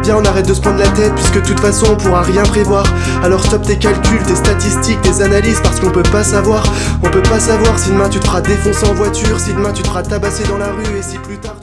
viens on arrête de se prendre la tête, puisque de toute façon on pourra rien prévoir. Alors stop tes calculs, tes statistiques, tes analyses, parce qu'on peut pas savoir. On peut pas savoir si demain tu te feras défoncer en voiture, si demain tu te feras tabasser dans la rue, et si plus tard